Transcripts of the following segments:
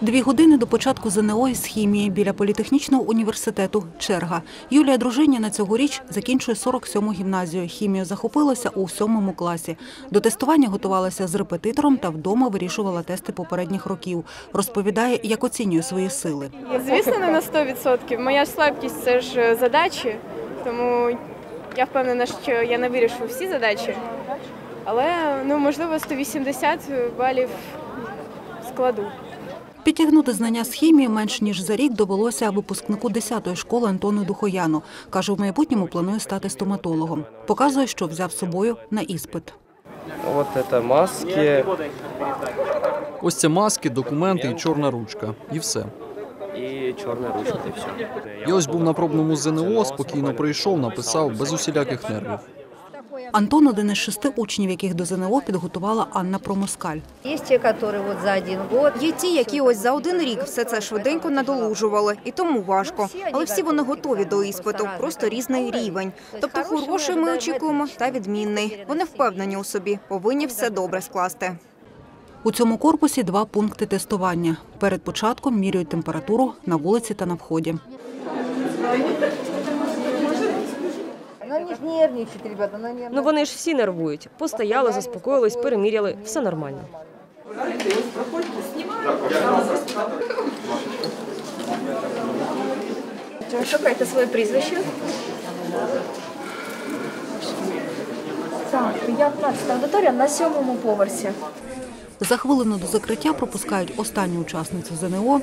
2 години до початку ЗНО із хімії біля політехнічного університету. Черга. Юлія Дружиніна цьогоріч закінчує 47-му гімназію. Хімію захопилася у 7-му класі. До тестування готувалася з репетитором та вдома вирішувала тести попередніх років. Розповідає, як оцінює свої сили. Звісно, не на 100%. Моя слабкість – це ж задачі, тому я впевнена, що я не вирішу всі задачі. Але, можливо, 180 балів складу. Підтягнути знання з хімії менш ніж за рік довелося випускнику 10-ї школи Антону Духояну. Каже, в майбутньому планує стати стоматологом. Показує, що взяв з собою на іспит. Ось це маски. Ось це маски, документи і чорна ручка. І все. І чорна ручка, і все. Я ось був на пробному ЗНО, спокійно прийшов, написав, без усіляких нервів. Антон – один із 6 учнів, яких до ЗНО підготувала Анна Промоскаль. Є ті, які ось за 1 рік все це швиденько надолужували, і тому важко. Але всі вони готові до іспиту, просто різний рівень. Тобто хороший ми очікуємо та відмінний. Вони впевнені у собі, повинні все добре скласти. У цьому корпусі 2 пункти тестування. Перед початком міряють температуру на вулиці та на вході. Вони ж всі нервують. Постояли, заспокоїлись, переміряли. Все нормально. Шукайте своє прізвище. Так, я 15 аудиторія на 7-му поверсі. За хвилину до закриття пропускають останню учасницю ЗНО.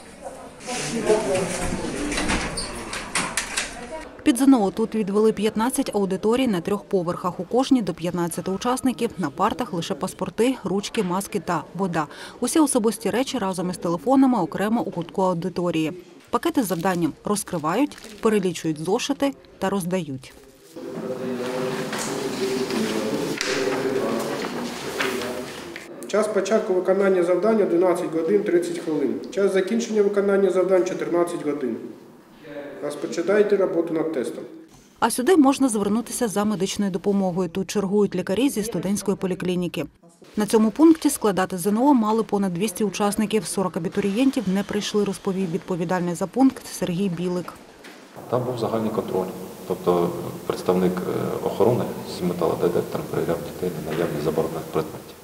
Під ЗНО тут відвели 15 аудиторій на 3 поверхах. У кожній до 15 учасників. На партах лише паспорти, ручки, маски та вода. Усі особисті речі разом із телефонами окремо у кутку аудиторії. Пакети з завданням розкривають, перелічують зошити та роздають. Час початку виконання завдання – 12 годин 30 хвилин. Час закінчення виконання завдань – 14 годин. Розпочинайте роботу над тестом. А сюди можна звернутися за медичною допомогою. Тут чергують лікарі зі студентської поліклініки. На цьому пункті складати ЗНО мали понад 200 учасників. 40 абітурієнтів не прийшли, розповів відповідальний за пункт Сергій Білик. Там був загальний контроль. Тобто представник охорони з металодетектором перевіряв дітей на наявність заборонених предметів.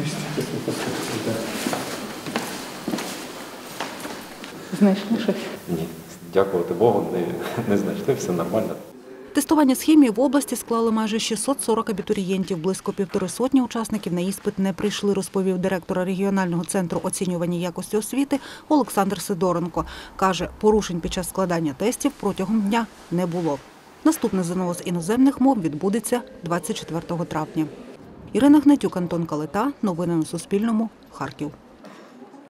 Знайшли щось? Ні, дякувати Богу, не знайшли, все нормально. Тестування з хімії в області склали майже 640 абітурієнтів. Близько 150 учасників на іспит не прийшли, розповів директор регіонального центру оцінювання якості освіти Олександр Сидоренко. Каже, порушень під час складання тестів протягом дня не було. Наступне ЗНО з іноземних мов відбудеться 24 травня. Ірина Гнатюк, Антон Калита. Новини на Суспільному. Харків.